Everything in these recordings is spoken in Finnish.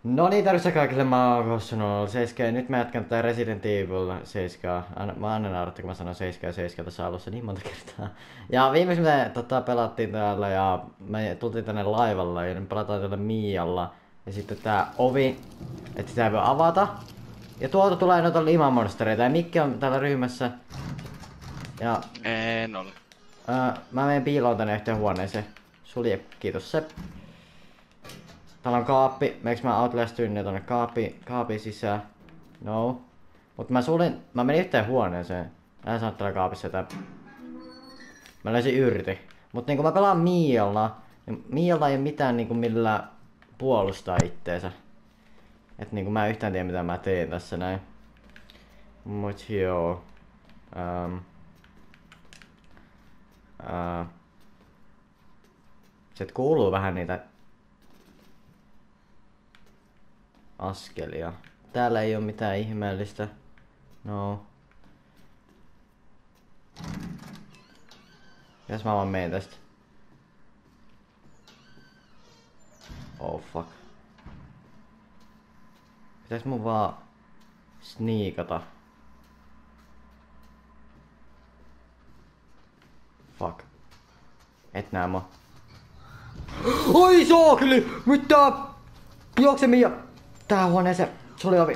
No niin, tervetuloa kaikille, mä oon Kossunut 7 ja nyt mä jatkan tätä Resident Evil 7. Mä aina naurattu, kun mä sanon 7 ja 7 tässä alussa niin monta kertaa. Ja viimeksi me pelattiin täällä ja me tultiin tänne laivalla ja nyt pelataan täällä Mialla. Ja sitten tää ovi, että sitä ei voi avata. Ja tuolta tulee noita limamonstereita ja Mikki on täällä ryhmässä. Ja En ole. mä menen piiloon tänne yhteen huoneeseen. Sulje, kiitos se. Täällä on kaappi. Meneekö mä outlastyin ne tonne kaapin sisään? No. Mut mä menin yhteen huoneeseen. Mä en sano täällä kaapissa jotain. Mä löysin yrti. Mut niinku mä pelaan Mialla. Niin Mialla ei oo mitään niinku millä puolustaa itteensä. Et niinku mä en yhtään tiedä mitä mä teen tässä näin. Mut joo. Sieltä kuuluu vähän niitä askelia. Täällä ei oo mitään ihmeellistä. No. Jos mä vaan menen tästä. Oh fuck. Pitäis mun vaan sniikata. Fuck. Et näe mua. Oi saakeli! Mitä? Juokse Mia! Tää huoneeseen. Sulje ovi.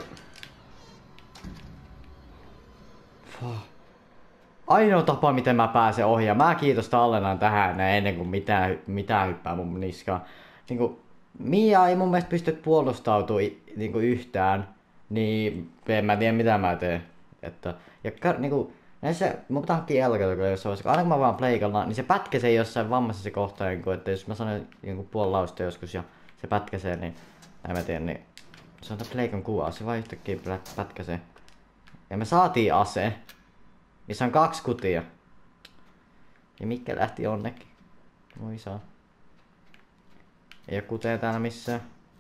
Fuck. Ainoa tapa miten mä pääsen ohi ja mä kiitosta Allenaan tähän ennen kuin mitään hyppää mun niskaan. Niinku Mia ei mun mielestä pysty puolustautumaan niinku yhtään. Niin en mä tiedä mitä mä teen. Että, ja niinku näissä mun pitää hankkia elkätä jossain vaiheessa. Aina kun mä vaan pleikalla, niin se pätkäsee jossain vammaisessa kohtaa. Niin että jos mä sanon niinku puoli lausta joskus ja se pätkäsee, niin en mä tiedä, niin se on tää pleikan kuva. Se vaan yhtäkkiä pätkäsee. Ja me saatiin ase. Missä on 2 kutia. Ja Mikke lähti jonnekin. Moi saa. Ei oo kuteja täällä missään.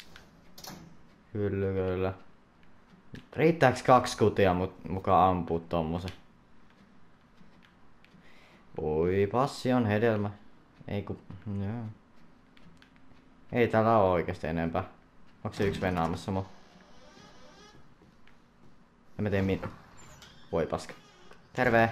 Kyllä. Riittääks 2 kutia mukaan ampuu tommosen? Oi, passi on hedelmä. Ei ku... Joo. Ei täällä oo oikeesti enempää. Onks se yksi venaamassa mua? En mä tiedä mit... Voi paska. Terve!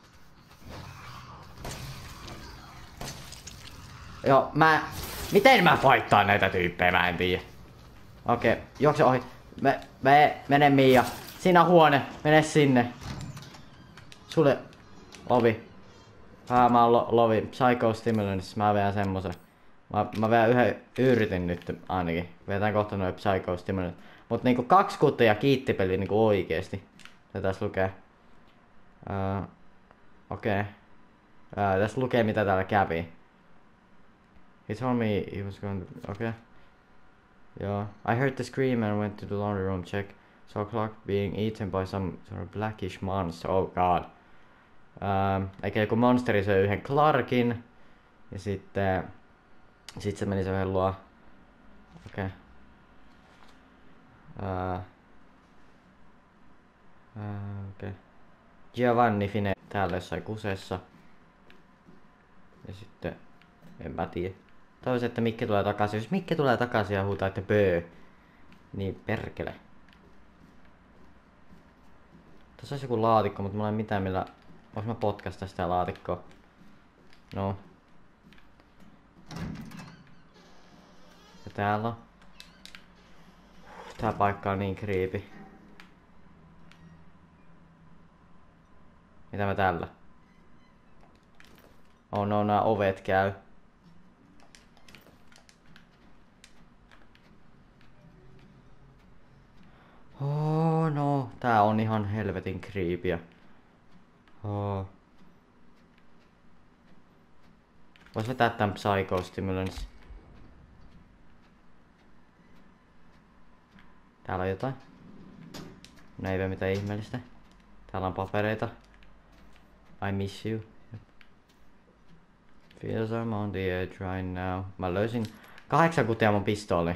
Joo, miten mä fighttaan näitä tyyppejä? Mä en tiedä. Okei, juokse ohi. Mene Mia. Siinä on huone. Mene sinne. Sulle ovi. Mä oon lovi. Psycho Stimulants. Mä vedän semmosen. Mä vedän yhden yritin nyt ainakin. Vedetään kohta noin Psycho Stimulants. Mut niinku 2 kutia kiittipeli niinku oikeesti. Se tässä lukee. Okei. Tässä lukee mitä täällä kävi. He told me he was going to... Okay. Yeah. I heard the scream and went to the laundry room check. Saw Clark being eaten by some sort of blackish monster. Oh god. Eikä joku monsteri söi yhden Clarkin. Ja sitten se meni se yhden luo. Okei. Okei. Giovanni Fine täällä jossain kusessa. Ja sitten... En mä tiedä. Toivoisin, että Mikke tulee takaisin. Jos Mikke tulee takaisin ja huutaa, että böö. Niin perkele. Tässä olisi joku laatikko, mutta mulla ei mitään millä... Vois mä potkasta sitä laatikkoa? No. Ja täällä on. Tää paikka on niin creepy. Mitä mä tällä? Oh no, nää ovet käy. Oh no, tää on ihan helvetin creepyä. Oh. Vois vetää tän Psycho Stimulants. Täällä on jotain. No ei ole mitään ihmeellistä. Täällä on papereita. I miss you. Feels I'm on the edge right now. Mä löysin 8 kutia mun pistooli.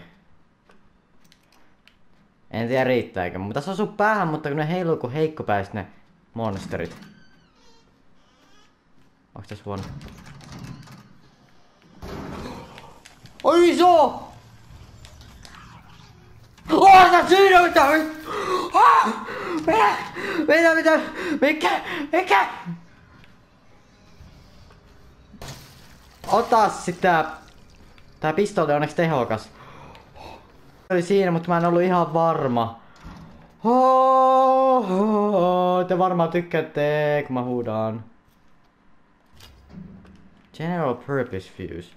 En tiedä riittääkö. Mun pitäis osua päähän, mutta kun ne heiluu kun heikkopäiset ne monsterit. Onks tässä huono? Oi iso! Ota siinä mitä? Mitä? Mikä? Ota sitä. Tää pistooli on onneksi tehokas. Oli siinä, mutta mä en ollut ihan varma. Te varmaan tykkäätte, kun mä huudaan. General Purpose Fuse.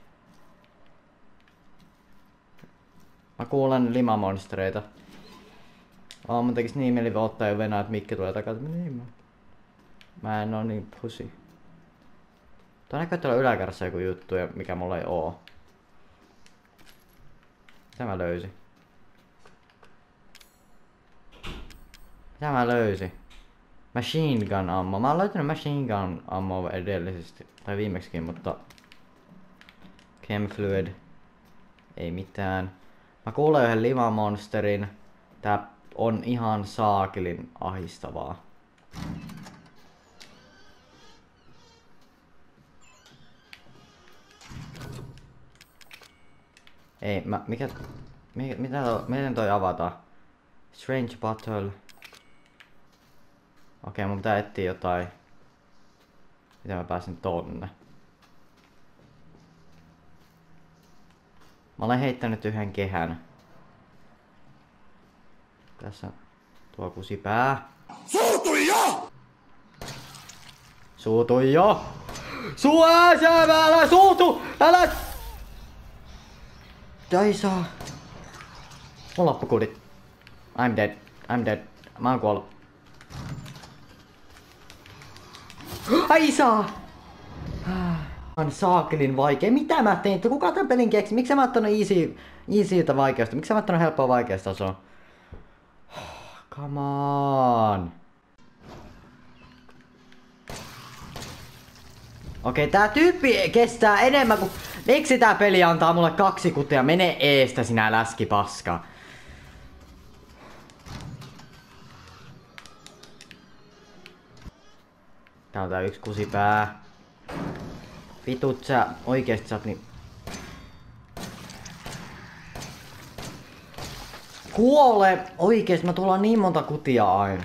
Mä kuulen limamonstereita. Mun tekis niin mieli ottaa jo venää, että Mikki tulee takaa. Mä en oo niin pussy. Tää näkyy tuolla yläkerrassa joku juttu, mikä mulla ei oo. Mitä mä löysin? Mitä mä löysin? Machine gun ammo. Mä oon löytänyt machine gun ammo edellisesti. Tai viimeksikin, mutta... Chem fluid. Ei mitään. Mä kuulen yhden limamonsterin. Tää on ihan saakelin ahistavaa. Ei, miten toi avataan? Strange battle. Okei, mun pitää etsiä jotain. Miten mä pääsen tonne? Mä olen heittänyt yhden kehän. Tässä tuo kusipää. Suutui jo! Suutui jo! Älä suutu! Älä! Ei saa. Mun loppukudit. I'm dead. Mä oon kuollut. Ai saa! On saakelin vaikea. Mitä mä tein? Kuka tän pelin keksi? Miksi mä ottanut easyltä vaikeasta? Miksi mä ottanut helppoa vaikeasta tasoa? Come on. Okei, tää tyyppi kestää enemmän kuin... Miksi tää peli antaa mulle 2 kutia? Mene eestä sinä läskipaska. Tää on tää yksi kusipää. Vitut sä oikeesti sä oot niin... Kuole! Oikeesti mä tullaan niin monta kutia aina.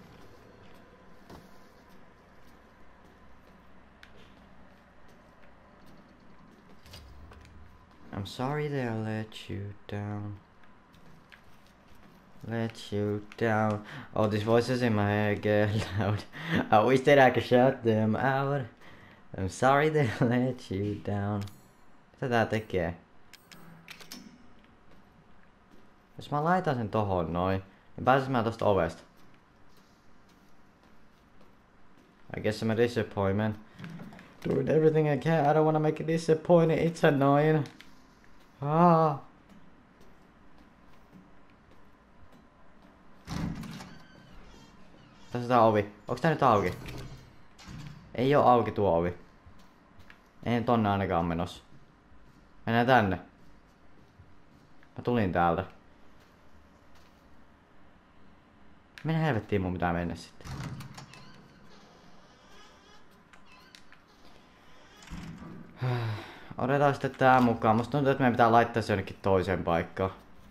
I'm sorry that I let you down. Let you down. Oh, these voices in my head get loud. I wish that I could shut them out. I'm sorry that I let you down. Mitä tää tekee? Jos mä laitan sen tohon noin, niin pääsis mä tosta ovesta. I guess I'm a disappointment. Doing everything I can. I don't wanna make a disappointment. It's annoying. Tässä tää ovi. Onks tää nyt auki? Ei oo auki tuo ovi. Ei tonne ainakaan menossa. Mennään tänne. Mä tulin täältä. Mennä helvettiin, mun pitää mennä sitten. Otetaan sitten tää mukaan. Musta tuntuu, että meidän pitää laittaa se jonnekin toiseen paikkaan.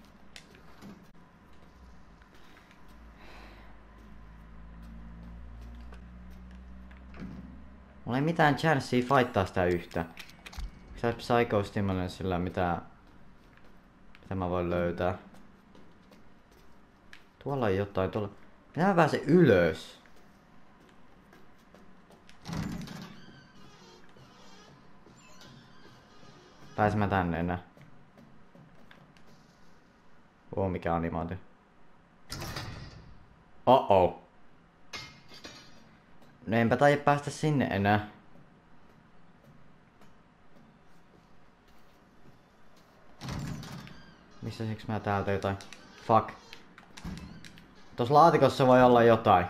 Mulla ei mitään chanssiä fighttaa sitä yhtä. Sä Psycho Stimulanceilla mitä mä voin löytää. Tuolla on jotain, tuolla... Miten mä pääsen ylös? Pääsen mä tänne enää? Mikä animaatio. Oh. No enpä taida päästä sinne enää. Missä siksi mä täältä jotain? Fuck. Tuossa laatikossa voi olla jotain.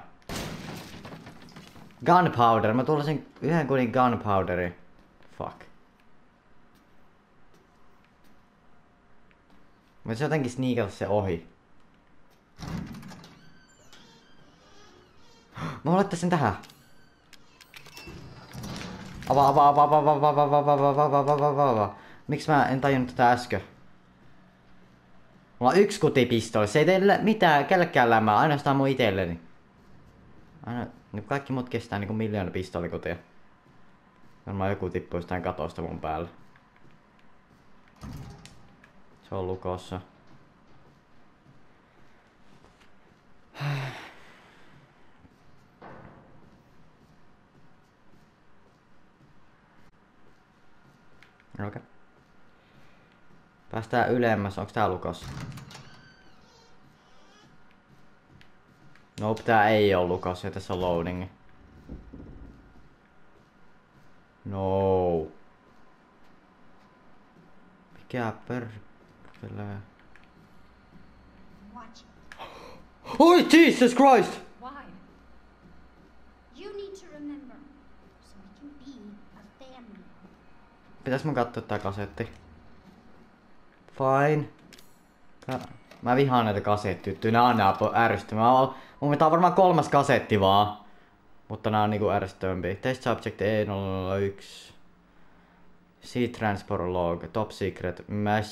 Gunpowder. Mä tulisin yhden kunin gunpowderin. Fuck. Mä se jotenkin sneakata se ohi. Mä laittaisin sen tähän. Avaa. Miksi mä en tajunnut tätä äsken? Mulla on 1 kutipistooli. Se ei tee mitään kellekään lämmää, ainoastaan mun itelleni. Aina, kaikki muut kestää niinku 1 000 000 pistoolikutia. Varmaan joku tippuu jostain katosta mun päälle. Se on lukossa. Okei. Päästään ylemmäs. Onks tää lukossa? Nope, tää ei oo lukossa ja tässä on loadingi. No. Mikä perkele? Oi, Jesus Christ! Why? You need to remember, so we can be a family. Pitäis mun katsoa tää kasetti. Fine. Mä vihaan näitä kasettyttyjä, nää on ärsyttäviä. Mun pitää varmaan 3. kasetti vaan. Mutta nää on niinku ärsyttävämpiä. Test subject E001. C-Transport log. Top secret.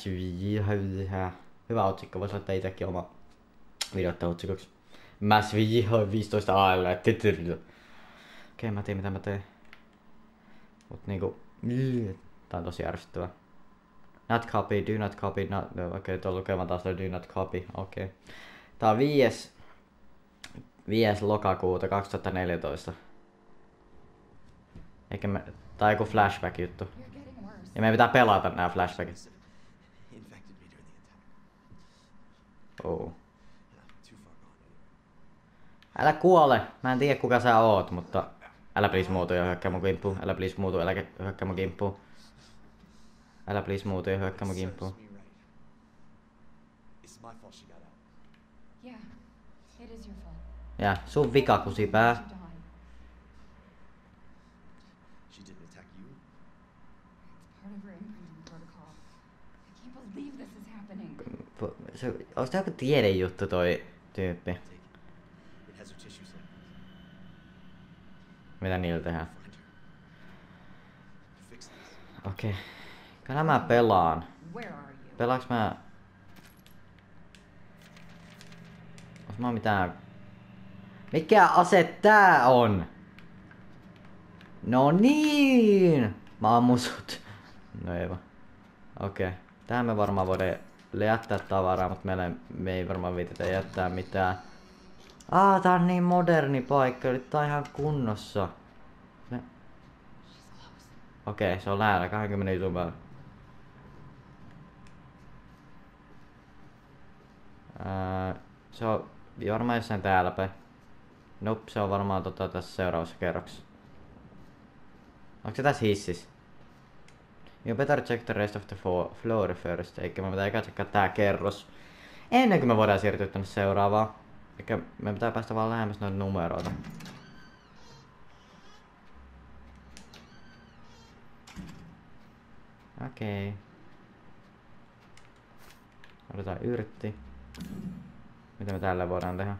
Hyvä otsikko, vois laittaa itekin oma videotta otsikoksi. Massive 15 AL. Okei, mä tiedän mitä mä teen. Mut niinku... Tää on tosi ärsyttävää. Not copy, do not copy, okei, tuolla lukemaan taas do not copy, okei. Tää on 5. lokakuuta 2014. Eikä me... Tää on joku flashback juttu. Ja meidän pitää pelata nää flashbackit. Oh. Älä kuole! Mä en tiedä kuka sä oot, mutta... Älä please muutu ja hyökkää mun kimppuun. Älä please muutu, älä hyökkää mun kimppuun. Älä please muutu ja hyökkää mun kimppuun. Ja, sun vika kusipää. Onks tää joku tiedejuttu toi tyyppi? Mitä niillä tehdään? Okei. Kyllä mä pelaan. Pelaaks mä... Onks mä mitään... Mikä ase tää on? No niin! Mä ammun sut. No ei vaan. Okei. Tää me varmaan voidaan jättää tavaraa, mutta me ei varmaan viitetä jättää mitään. Tää on niin moderni paikka, eli tää on ihan kunnossa. Okei, se on lähellä 20 jutun päällä. Se on varmaan jossain täällä päin. Nope, se on varmaan tässä seuraavassa kerroksessa. Onko se tässä hississä? You better check the rest of the floor first. Eikä me pitää eka tsekkaa tää kerros. Ennen kuin me voidaan siirtyä tänne seuraavaan. Eikä me pitää päästä vaan lähemmäs noita numeroita. Okei. Otetaan yrtti. Mitä me tällä voidaan tehdä?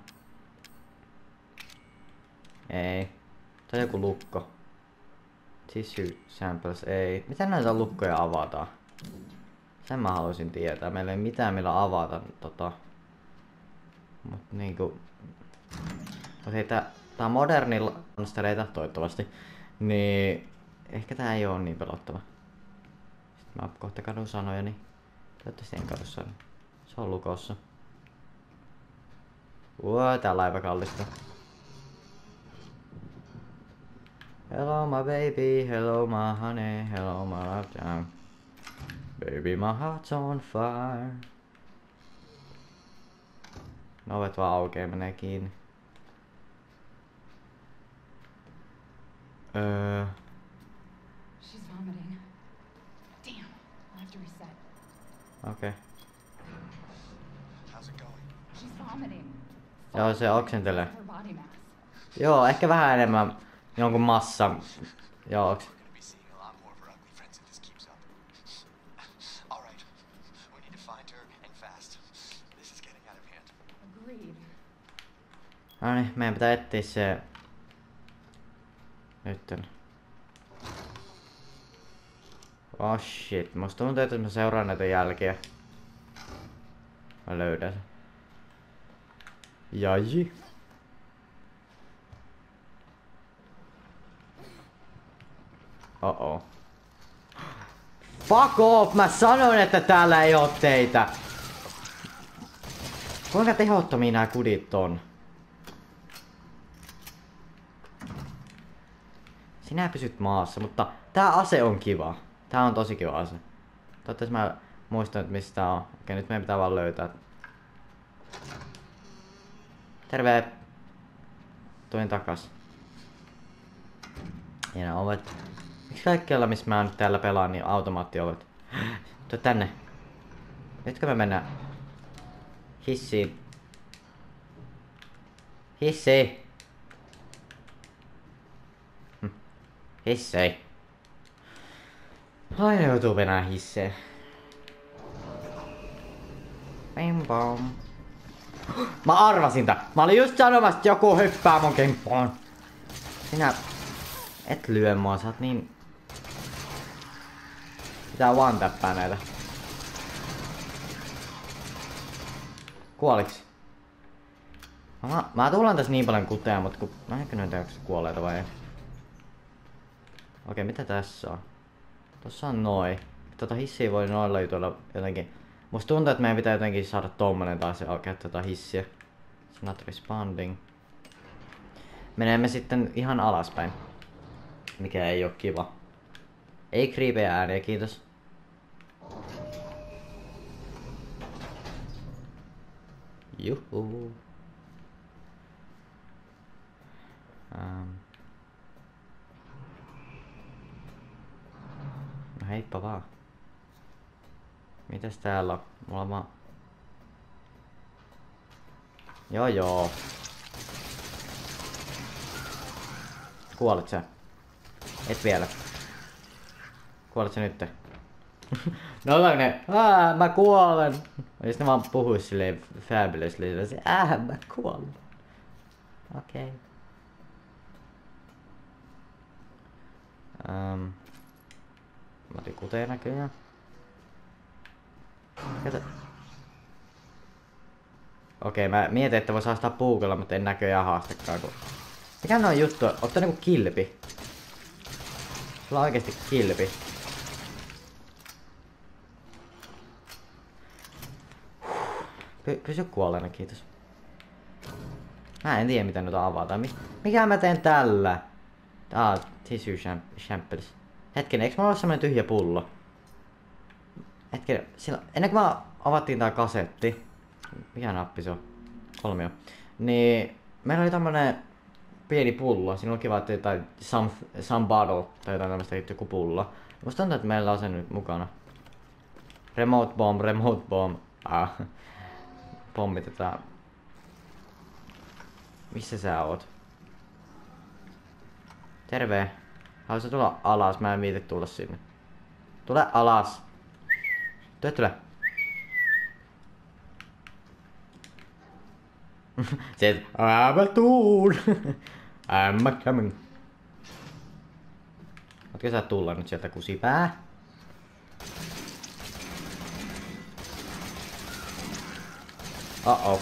Ei. Tää on joku lukko. Tissue samples, ei. Miten näitä lukkoja avataan? Sen mä haluaisin tietää. Meillä ei mitään millä avata Mut niinku... Okei, tää on moderni monstereita toivottavasti. Niin... Ehkä tää ei oo niin pelottava. Sitten mä kohta kadun sanoja, niin... Toivottavasti en kadu sanoja. Se on lukossa. Tää laiva kallistuu. Hello my baby, hello my honey, hello my love jam. Baby my heart's on fire. No ovet vaan aukee, menee kiinni. She's vomiting. Damn, I'll have to reset. Okei. How's it going? She's vomiting. Joo, se oksentelee. Her body mass. Joo, ehkä vähän enemmän jonkun massa. Joo, no niin, meidän pitää etsiä se... Nytten. Oh shit, musta tuntuu, että mä seuraan näitä jälkiä. Mä löydän sen. Jaji. Oh. Fuck off! Mä sanoin, että täällä ei oo teitä! Kuinka tehottomia nää kudit on? Sinä pysyt maassa, mutta tää ase on kiva. Tää on tosi kiva ase. Toivottavasti mä muistan, että mistä tää on. Okei, nyt meidän pitää vaan löytää. Terve! Tuin takas. Ja nää ovet. Miksi kaikkialla, missä mä nyt täällä pelaan, niin automaattiovet? Tuu tänne. Nytkö me mennään hissiin? Hissi! Hissei. Aina joutuu venää hisseen. Bim bom. Mä arvasin tää. Mä olin just sanomassa, että joku hyppää mun kimppuun. Sinä et lyö mua, sä oot niin... Pitää vaan täppää näitä. Kuoliks? Mä tullaan tässä niin paljon kuteja, mutta kun... Mä en kyllä tiedä, onko se kuolleita vai ei. Okei, mitä tässä on? Tossa on noi. Hissiä voi noilla jutuilla jotenkin... Musta tuntuu, että meidän pitää jotenkin saada tommonen taas ja käyttää hissiä. It's not responding. Menemme sitten ihan alaspäin. Mikä ei oo kiva. Ei kriipejä ääniä, kiitos. Juhu. No heippa vaan. Mitäs täällä on? Mulla on vaan... Joo. Kuolet sä? Et vielä. Kuolet sä nytte? No ne, mä kuolen. Jos ne vaan puhuis silleen fabulously, se mä kuolen. Okei. Mä otin kuteen näköjään. Okei, mä mietin, että vois haastaa puukolla, mutta en näköjään haastakaan. Mikä on juttu? Ottaa niinku kilpi. Sulla on oikeesti kilpi. Pysy kuolleena, kiitos. Mä en tiedä mitä noita avataan. Mikä mä teen tällä? Tissue samples. Hetken, eikö mulla ole semmonen tyhjä pullo? Hetken, ennen kuin mä avattiin tää kasetti. Mikä nappi se on? 3. Niin meillä oli tämmönen pieni pullo. Siinä oli kiva, että jotain some bottle tai jotain tämmöstä joku pullo. Musta tuntuu, että meillä on se nyt mukana. Remote bomb. Pommitetaan. Missä sä oot? Terve. Haluaisitko tulla alas? Mä en viite tulla sinne. Tule alas. Tule. Se mä tuun. I'm coming. Ootko sä tulla nyt sieltä kusipää? Uh-oh.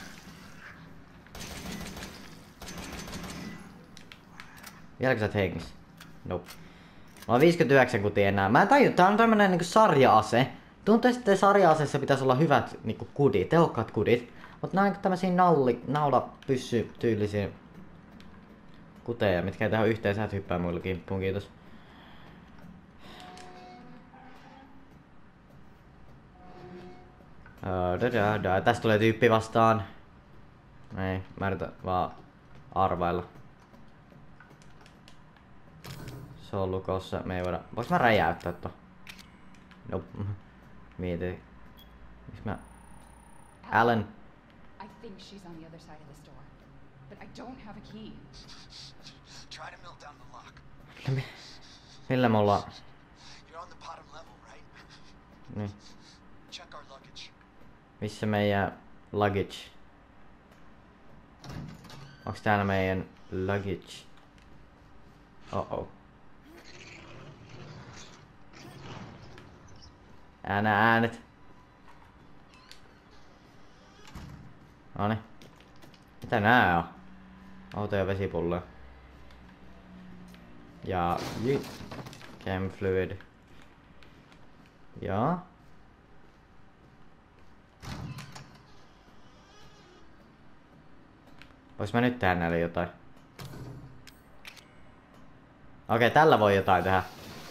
Vieläkö sä oot hengissä? Nope. Mä oon 59 kutia enää. Mä en tajua, tää on tämmönen niinku sarja-ase. Tuntuu, että sarja-aseessa pitäisi olla hyvät niinku kudit, tehokkaat kudit. Mut nää on tämmösiä naula-pyssy-tyylisiä kuteja, mitkä ei tehdä yhteen, sä et hyppää muille kimppuun, kiitos. Tästä tulee tyyppi vastaan. Ei, mä yritän vaan arvailla. Se on lukossa, me ei voida... Voinko mä räjäyttää to? Nope. Mietin. Miks mä... Alan. I think she's on the other side of this door, but I don't have a key. Try to melt down the lock. Millä me ollaan? You're on the bottom level, right? Niin. Check our luggage. Missä meidän luggage? Onks täällä meidän luggage? Oh. Äänet. Noni. Mitä nää on? Auto ja vesipulloja. Ja... Chem fluid. Joo. Vois mä nyt tehdä näille jotain? Okei, tällä voi jotain tehdä.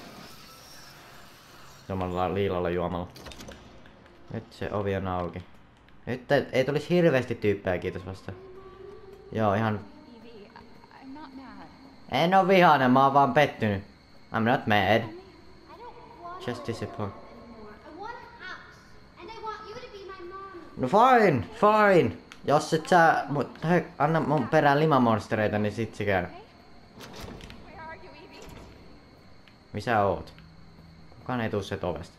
Samalla liilalla juomalla. Nyt se ovi on auki. Nyt ei tulisi hirveästi tyyppejä, kiitos vasta. Joo, ihan... Evie, I'm not mad. En oo vihainen, mä oon vaan pettynyt. I'm not mad. I don't want Just disappointed. anymore. I want a house. And I want you to be my mom. No fine, fine. Jos et sä anna mun perään limamonstereita, niin sit se käy. Where are you, Evie? Missä oot? Kukaan ei tuu sieltä ovesta.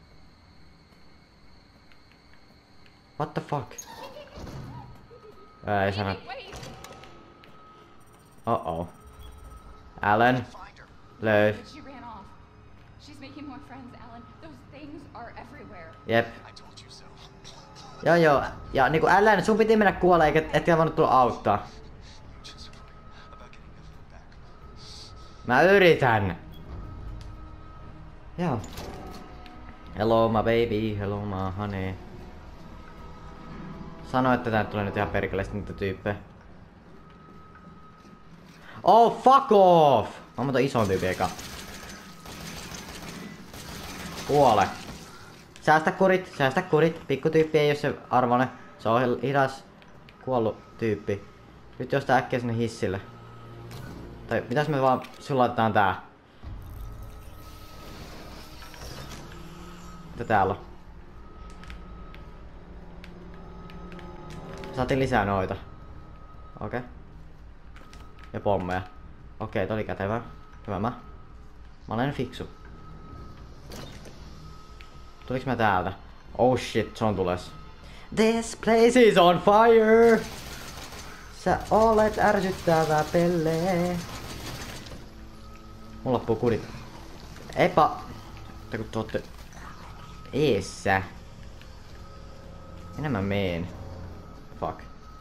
What the fuck? Ei sano. Wait! Oh. Alan, Find her. löy. She ran off. She's making more friends, Alan. Those things are everywhere. Jep. I told you so. Joo. Ja niinku Alan, sun piti mennä kuolla eikä etkä voinut tulla auttaa. You're just worried about getting your food back. Mä yritän. Joo. Hello my baby, hello my honey. Sano, että tää tulee nyt ihan perkeleesti niitä tyyppejä. Oh, fuck off! Mä oon ison tyypin eka. Kuole. Säästä kurit. Pikku tyyppi ei oo se arvoinen. Se on hidas kuollut tyyppi. Nyt jostain äkkiä sinne hissille. Tai mitäs me vaan sulatetaan tää? Mitä täällä on? Saatiin lisää noita. Okei. Ja pommeja. Okei, toi oli kätevä. Hyvä mä olen fiksu. Tuliks mä täältä? Oh shit, se on tules. This place is on fire! Sä olet ärsyttävä pelle. Mulla loppuu kudit. Kun te ootte eessä. Minä mä meen. Fuck.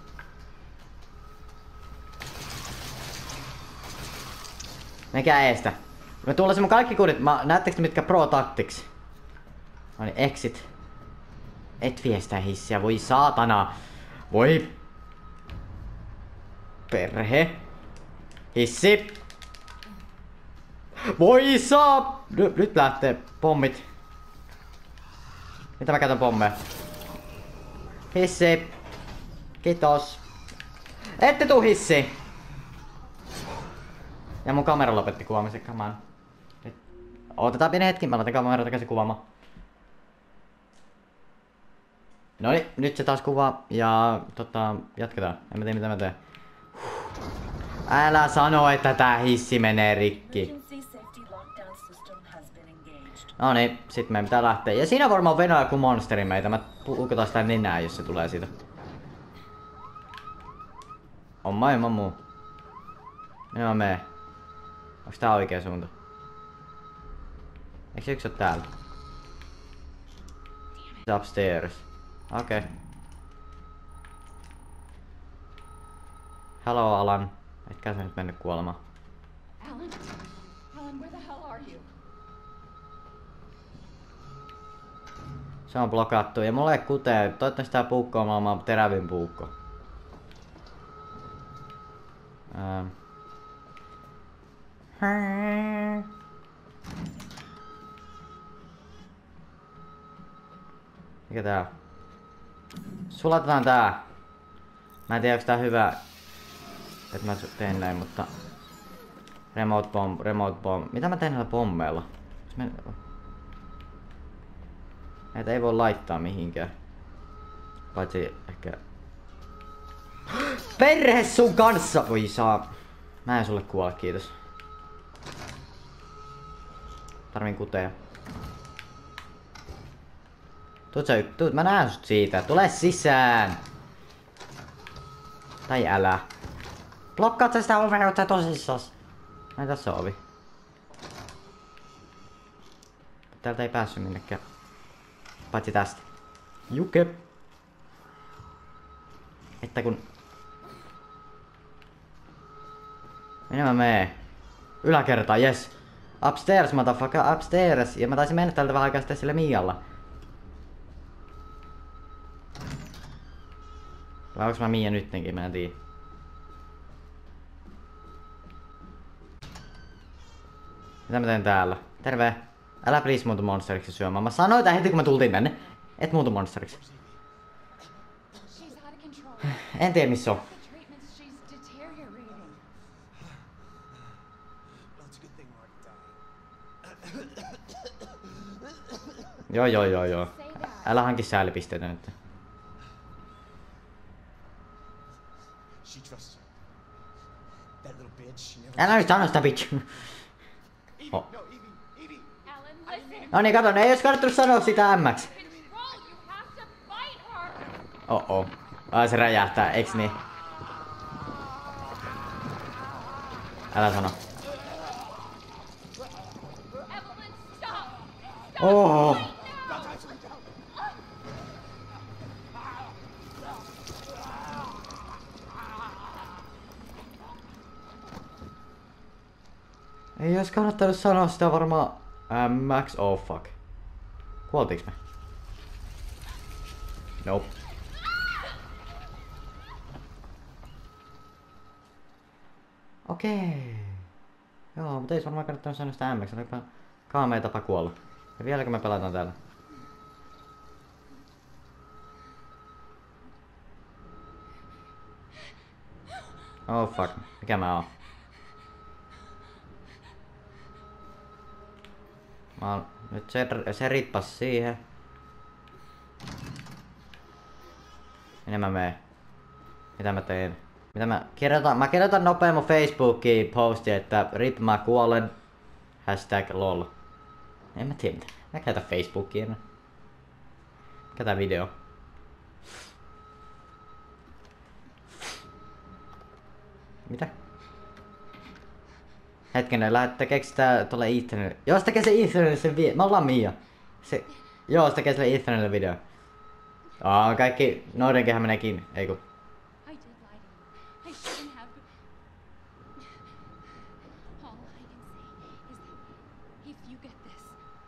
Menkää eestä. Me tulee mun kaikki kudit. Näettekö te mitkä pro tactics? Noniin, exit. Et vie sitä hissiä, voi saatana. Voi. Perhe. Hissi. Voi saa. Nyt lähtee pommit. Mitä mä käytän pommeja? Hissi. Kiitos. Ette tuu hissi. Ja mun kamera lopetti kuvaamisen, come on. Otetaan pieni hetki, mä laitan kameran takaisin kuvaamaan. Noniin, nyt se taas kuvaa ja jatketaan. En mä tiedä mitä mä teen. Älä sano, että tää hissi menee rikki. Noniin, sit meidän pitää lähteä. Ja siinä varmaan venää joku monsteri meitä. Mä puukotaan sitä nenää, jos se tulee siitä. On maailman muu. Minä mä menen. Onks tää oikea suunta? Eiks yksi oo täällä? Upstairs. Okei. Okay. Hello Alan. Etkä sä nyt mennyt kuolemaan. Alan, where the hell are you? Se on blokattu ja mulla ei kutee. Toivottavasti tää puukko on maailman terävin puukko. Mikä tää on? Sulatetaan tää. Mä en tiedä onks tää hyvä, että mä teen näin, mutta... Remote bomb. Mitä mä teen näillä pommeilla? Näitä ei voi laittaa mihinkään. Paitsi ehkä... Perhe sun kanssa! Voi saa. Mä en sulle kuole, kiitos. Tarvin kuteja. Tuut, mä näen sut siitä. Tule sisään! Tai älä. Blokkaat sä sitä ovea, oot sä tosissas. Ai tässä on ovi. Täältä ei päässyt minnekään. Paitsi tästä. Juke. Että kun... Minne mä menen? Yläkertaan, yes. Upstairs, motherfucker, upstairs. Ja mä taisin mennä tältä vähän aikaa sitten sille Mialla. Vai onks mä Mia nyttenkin, mä en tiedä. Mitä mä teen täällä? Terve. Älä please muutu monsteriksi syömään. Mä sanoin tää heti kun mä tultiin tänne. Et muutu monsteriksi. She's out of control. En tiedä missä on. The treatments, she's deteriorating. Well, it's a good thing we're already dying. Joo. Say that. Älä hanki säälipisteitä nyt. She trusts her. That little bitch, she never... Älä nyt sano sitä bitch. Evie, Oh. no, Evie. Alan, listen. No niin, kato, ne ei olisi kannattanut sanoa sitä MX. Control, you have to fight her. Oh. Ai se räjähtää, eiks niin? Älä sano. Evelyn, stop. Oh. Ei ois kannattanut sanoa sitä varmaan MX. Oh fuck. Kuoltiiks me? Nope. Okei. Joo, mutta ei se varmaan kannattanut sanoa sitä MX. Olipa kaamea tapa kuolla. Ja vieläkö me pelataan täällä? Oh fuck. Mikä mä oon? Nyt se rippas siihen. Minne mä menen? Mitä mä teen? Mä kirjoitan nopea mun Facebookiin posti, että rip mä kuolen. Hashtag lol. En mä tiedä mitä. Mä käytän Facebookia enää. Mikä tää video? Mitä? Hetkinen, tekeekö tää tolle Ethanille? Joo, se tekee se Ethanille sen video. Me ollaan Mia. Joo, se tekee sille Ethanille video. Kaikki noidenkehän menee kiinni. Ei ku. I did lie to you. I shouldn't have. All I can say is that if you get this,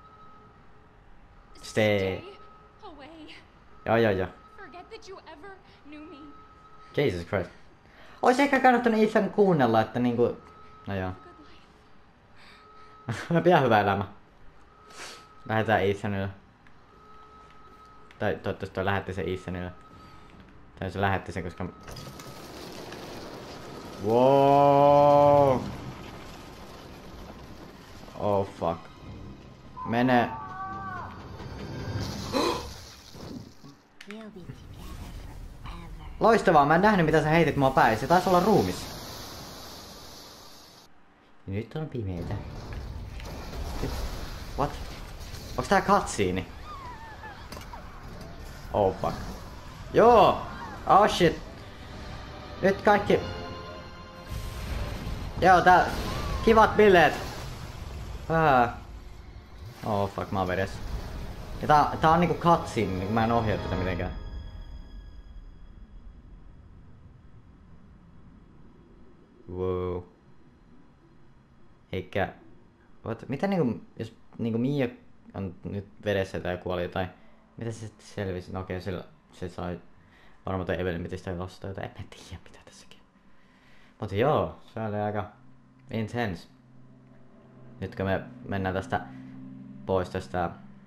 Stay away. Joo. Forget that you ever knew me. Jesus Christ. Ois ehkä kannattanut Ethan kuunnella, että niinku... No joo. Good life. Mä pidän hyvä elämä. Lähetään Ethanille. Tai toivottavasti toi lähetti sen Ethanille. Tai se lähetti sen, koska... Wow. Oh fuck. Mene. We'll be together forever. Loistavaa, mä en nähnyt mitä sä heitit mua päin. Se taisi olla ruumis. Nyt on pimeetä. What? Onks tää cutscene? Oh fuck. Joo! Oh shit. Nyt kaikki... Joo, tää... Kivat bileet. Oh fuck, mä oon vedessä. Ja tää on niinku cutscene, niin mä en ohjaa tätä mitenkään. Wow. Eikä... Mitä niinku... Jos niinku Mia on nyt vedessä tai kuoli tai... Mitä se sitten selvisi? No okei, se sai varmaan toi Evelyn piti sitä nostaa jotain. En mä tiedä mitä tässäkin. Mutta joo, se oli aika intense. Nyt kun me mennään tästä pois tästä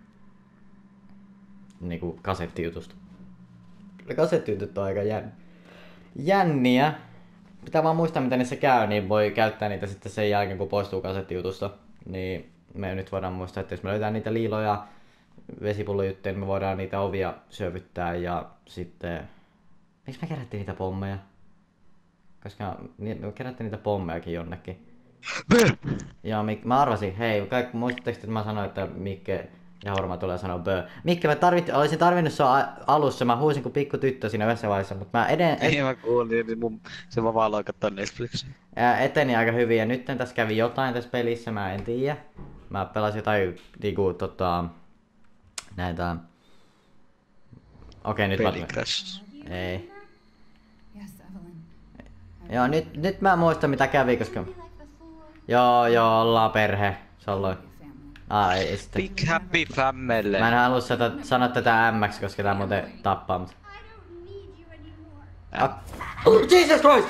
niinku kasettijutusta. Kasettijutut on aika jänniä. Pitää vaan muistaa miten niissä käy, niin voi käyttää niitä sitten sen jälkeen kun poistuu kasettijutusta. Niin me nyt voidaan muistaa, että jos me löytää niitä liiloja vesipullojuttuja, niin me voidaan niitä ovia syövyttää ja sitten... Miksi me kerättiin niitä pommeja? Koska me kerättiin niitä pommejakin jonnekin. Ja mä arvasin, hei, muistatteko, että mä sanoin, että Mikke ja Horma tulee sanoa bö. Mikke, olisin tarvinnut sua alussa, mä huusin kuin pikku tyttö siinä yhdessä vaiheessa, mutta mä Niin mä kuulin, niin se mä vaan aloin katsoa Netflixin. Eteni aika hyvin ja nyt tässä kävi jotain tässä pelissä, mä en tiedä. Mä pelasin jotain niinku näitä... Okei, nyt Peli crash. Ei. Joo, nyt mä muistan mitä kävi, koska... Like before. Joo, ollaan perhe. Solloin. Ei sitten. Big happy family. Mä en halua sanoa tätä MX, koska tää muuten tappaa mut. I don't need you anymore. Jesus Christ!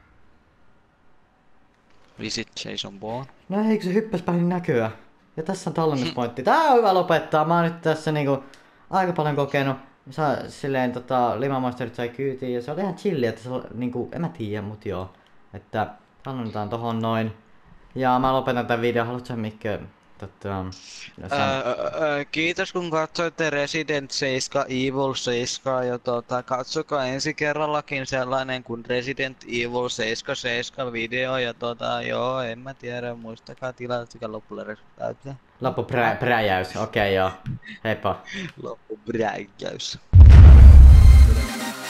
Visit Jason Bourne. No eikö se hyppäs päin näköä? Ja tässä on tallennuspointti. Tää on hyvä lopettaa. Mä oon nyt tässä niinku aika paljon kokenut. Silleen Limamonsterit sai kyytiin ja se oli ihan chilli, että se oli niinku, en mä tiedä, mut joo. Että tallennetaan tohon noin. Ja mä lopetan tän videon. Haluatko sä Mikke? Kiitos kun katsoitte Resident 7 Evil 7 ja katsokaa ensi kerrallakin sellainen kuin Resident Evil 7 video ja joo, en mä tiedä, muistakaa tilata sekä loppuläräystä. Loppupräjäys, okei joo. Heippa. Loppupräjäys.